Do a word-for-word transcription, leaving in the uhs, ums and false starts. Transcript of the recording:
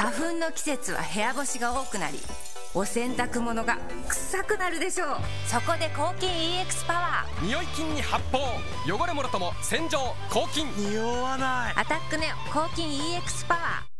花粉の季節は部屋干しが多くなり、お洗濯物が臭くなるでしょう。そこで抗菌 イーエックス パワー。 匂い菌に発泡、汚れ物とも洗浄・抗菌。 匂わない。 アタックネオ抗菌 イーエックス パワー。